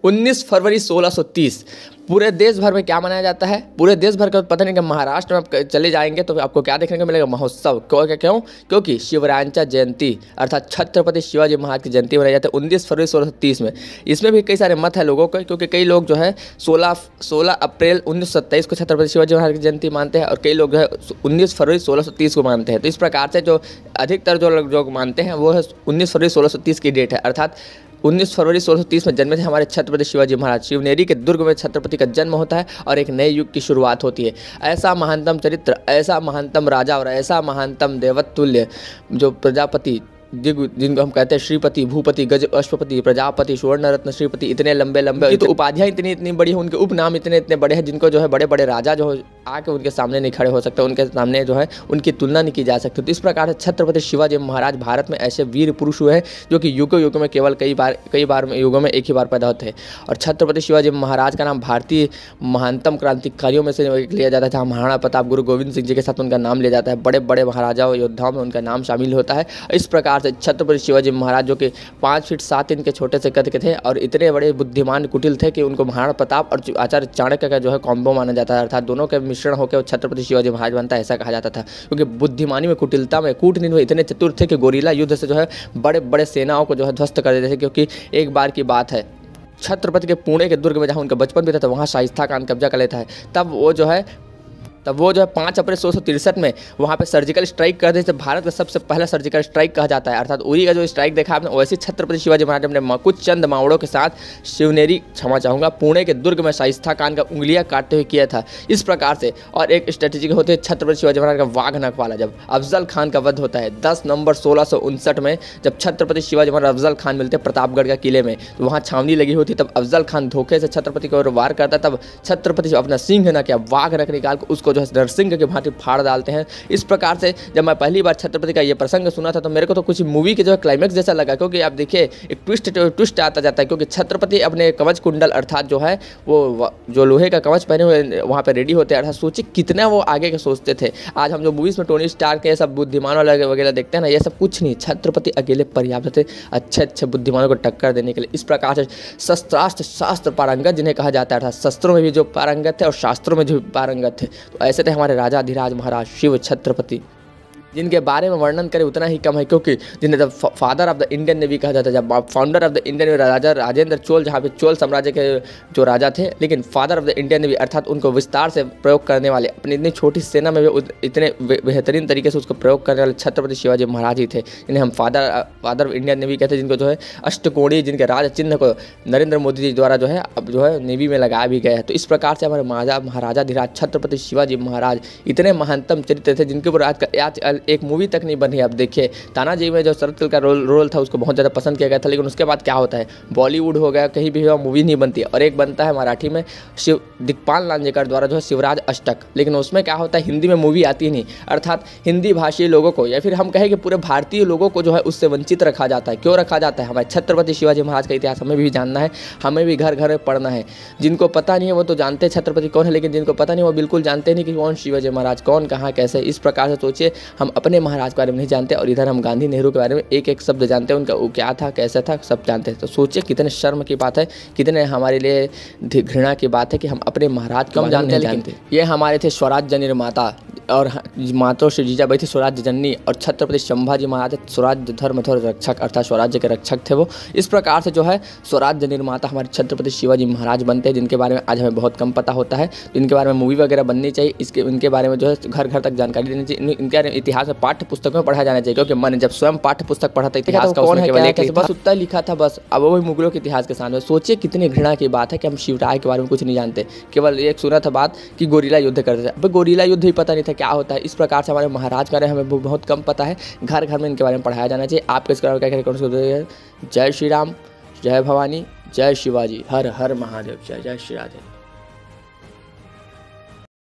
19 फरवरी 1630 पूरे देश भर में क्या मनाया जाता है? पूरे देश भर का पता नहीं कि महाराष्ट्र में आप चले जाएंगे तो आपको क्या देखने को मिलेगा? महोत्सव। क्यों? क्योंकि शिवरायांचा जयंती अर्थात छत्रपति शिवाजी महाराज की जयंती मनाई जाती है 19 फरवरी 1630 में। इसमें भी कई सारे मत है लोगों के, क्योंकि कई लोग जो है 16 अप्रैल 1927 को छत्रपति शिवाजी महाराज की जयंती मानते हैं और कई लोग जो है 19 फरवरी 1630 को मानते हैं। तो इस प्रकार से जो अधिकतर जो लोग मानते हैं वो है 19 फरवरी 1630 की डेट है, अर्थात 19 फरवरी 1630 में जन्मे थे हमारे छत्रपति शिवाजी महाराज। शिवनेरी के दुर्ग में छत्रपति का जन्म होता है और एक नए युग की शुरुआत होती है। ऐसा महानतम चरित्र, ऐसा महानतम राजा और ऐसा महानतम देवतुल्य जो प्रजापति जिनको हम कहते हैं श्रीपति, भूपति, गज, अश्वपति, प्रजापति, सुवर्ण रत्न, श्रीपति, इतने लंबे लंबे तो उपाधियाँ इतनी बड़ी हैं, उनके उपनाम इतने बड़े हैं जिनको जो है बड़े बड़े राजा जो आके उनके सामने नहीं खड़े हो सकते, उनके सामने जो है उनकी तुलना नहीं की जा सकती। तो इस प्रकार से छत्रपति शिवाजी महाराज भारत में ऐसे वीर पुरुष हुए हैं जो कि युगों में केवल कई बार युगों में एक ही बार पैदा होते हैं। और छत्रपति शिवाजी महाराज का नाम भारतीय महानतम क्रांतिकारियों में से एक लिया जाता था। महाराणा प्रताप, गुरु गोविंद सिंह जी के साथ उनका नाम लिया जाता है। बड़े बड़े महाराजाओं योद्धाओं में उनका नाम शामिल होता है। इस प्रकार से छत्रपति शिवाजी महाराज जो कि 5 फीट 7 इंच के छोटे से कद के थे और इतने बड़े बुद्धिमान कुटिल थे कि उनको महाराणा प्रताप और आचार्य चाणक्य का जो है कॉम्बो माना जाता है, अर्थात दोनों के मिश्रण होकर छत्रपति शिवाजी महाराज बनता है, ऐसा कहा जाता था। क्योंकि बुद्धिमानी में, कुटिलता में, कूटनीति में इतने चतुर थे कि गोरीला युद्ध से जो है बड़े बड़े सेनाओं को जो है ध्वस्त कर देते थे। क्योंकि एक बार की बात है, छत्रपति के पुणे के दुर्ग में जहाँ उनका बचपन भी था, तो वहाँ शाइस्ता खान कब्जा कर लेता है। तब वो जो है 5 अप्रैल 1663 में वहाँ पे सर्जिकल स्ट्राइक कर देते। भारत का सबसे पहला सर्जिकल स्ट्राइक कहा जाता है, अर्थात उरी का जो स्ट्राइक देखा आपने, वैसे छत्रपति शिवाजी महाराज अपने कुछ चंद मावड़ों के साथ पुणे के दुर्ग में शाइस्ता खान का उंगलियां काटते हुए किया था। इस प्रकार से और एक स्ट्रेटेजी होती है छत्रपति शिवाजी महाराज का वाघ नख वाला, जब अफजल खान का वध होता है 10 नवंबर 1659 में, जब छत्रपति शिवाजी महाराज अफजल खान मिलते प्रतापगढ़ के किले में, तो वहाँ छावनी लगी होती। तब अफजल खान धोखे से छत्रपति को वार करता, तब छत्रपति अपना सिंह न क्या वाघ नख निकाल कर उसको जो है नरसिंह के भांति फाड़ डालते हैं। इस प्रकार से जब मैं पहली बार छत्रपति का ये प्रसंग सुना था तो मेरे को तो कुछ मूवी के जो है क्लाइमैक्स जैसा लगा, क्योंकि आप देखिए एक ट्विस्ट आता जाता है। क्योंकि छत्रपति अपने कवच कुंडल अर्थात जो है वो जो लोहे का कवच पहने हुए वहाँ पे रेडी होते हैं, अर्थात सोचिए कितना वो आगे के सोचते थे। आज हम जो मूवीज़ में टोनी स्टार के सब बुद्धिमान वगैरह देखते हैं ना, ये सब कुछ नहीं, छत्रपति अकेले पर्याप्त थे अच्छे बुद्धिमानों को टक्कर देने के लिए। इस प्रकार से शस्त्रास्त्र शास्त्र पारंगत जिन्हें कहा जाता है, अर्थात शस्त्रों में भी जो पारंगत थे और शास्त्रों में जो पारंगत थे, तो ऐसे थे हमारे राजाधिराज महाराज शिव छत्रपति, जिनके बारे में वर्णन करें उतना ही कम है। क्योंकि जिन्हें जब father of the Indian navy कहा जाता है, जब founder of the Indian navy Raja Rajendra Chola, जहाँ पे चोल साम्राज्य के जो राजा थे, लेकिन father of the Indian navy अर्थात उनको विस्तार से प्रयोग करने वाले, अपनी इतनी छोटी सेना में भी इतने बेहतरीन तरीके से उसको प्रयोग करने वाले छत्रपति शिवाजी महाराज ही थे, जिन्हें हम फादर ऑफ इंडियन नेवी कहते हैं, जिनको जो है अष्टकोणीय, जिनके राज चिन्ह को नरेंद्र मोदी जी द्वारा जो है अब जो है नेवी में लगाया भी गया है। तो इस प्रकार से हमारे महाराजाधिराज छत्रपति शिवाजी महाराज इतने महानतम चरित्र थे, जिनके ऊपर आज एक मूवी तक नहीं बनी। अब देखिए तानाजी में जो शरद कल का रोल था उसको बहुत ज़्यादा पसंद किया गया था, लेकिन उसके बाद क्या होता है, बॉलीवुड हो गया, कहीं भी मूवी नहीं बनती है। और एक बनता है मराठी में दिक्पाल लांजेकर द्वारा जो है शिवराज अष्टक, लेकिन उसमें क्या होता है, हिंदी में मूवी आती नहीं, अर्थात हिंदी भाषी लोगों को या फिर हम कहें कि पूरे भारतीय लोगों को जो है उससे वंचित रखा जाता है। क्यों रखा जाता है? हमारे छत्रपति शिवाजी महाराज का इतिहास हमें भी जानना है, हमें भी घर घर में पढ़ना है। जिनको पता नहीं है वो तो जानते हैं छत्रपति कौन है, लेकिन जिनको पता नहीं वो बिल्कुल जानते नहीं कि कौन शिवाजी महाराज, कौन कहाँ कैसे। इस प्रकार से सोचिए हम अपने महाराज के बारे में नहीं जानते और इधर हम गांधी नेहरू के बारे में एक शब्द जानते हैं, उनका वो क्या था कैसा था सब जानते हैं। तो सोचिए कितने शर्म की बात है, कितने हमारे लिए घृणा की बात है कि हम अपने महाराज को जानते हैं। ये हमारे थे स्वराज्य निर्माता और माता श्री जीजाबाई थी स्वराज्य जननी, और छत्रपति संभाजी महाराज स्वराज्य धर्म रक्षक अर्थात स्वराज्य के रक्षक थे वो। इस प्रकार से जो है स्वराज्य निर्माता हमारे छत्रपति शिवाजी महाराज बनते हैं, जिनके बारे में आज हमें बहुत कम पता होता है। तो इनके बारे में मूवी वगैरह बननी चाहिए, इनके बारे में जो है घर घर तक जानकारी देनी चाहिए। इनके इतिहास में पाठ्य पुस्तकों में पढ़ाया जाना चाहिए, क्योंकि मैंने जब स्वयं पाठ्य पुस्तक पढ़ा था इतिहास का, कौन है बस उतना लिखा था बस, अब वो मुगलों के इतिहास के सामने। सोचिए कितनी घृणा की बात है कि हम शिवराय के बारे में कुछ नहीं जानते, केवल एक सुना था बात कि गोरीला युद्ध करते थे। अब गोरीला युद्ध ही पता नहीं था क्या होता है। इस प्रकार से हमारे महाराज के बारे में हमें बहुत कम पता है, घर घर में इनके बारे में पढ़ाया जाना चाहिए। आपके इसके बारे में क्या करें? जय श्री राम, जय भवानी, जय शिवाजी, हर हर महादेव, जय जय श्री राधे।